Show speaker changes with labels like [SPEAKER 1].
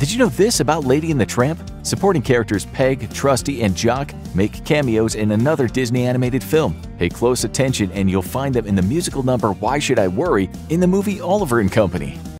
[SPEAKER 1] Did you know this about Lady and the Tramp? Supporting characters Peg, Trusty, and Jock make cameos in another Disney animated film. Pay close attention and you'll find them in the musical number Why Should I Worry in the movie Oliver and Company.